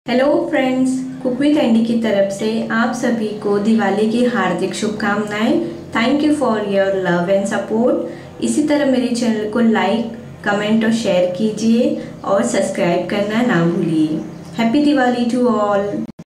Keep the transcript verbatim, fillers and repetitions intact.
Hello friends, cook with Andy की तरफ से आप सभी को दिवाली की हार्दिक शुभकामनाएं। Thank you for your love and support. इसी तरह मेरे चैनल को लाइक, कमेंट और शेयर कीजिए और सब्सक्राइब करना ना भूलिए। Happy Diwali to all.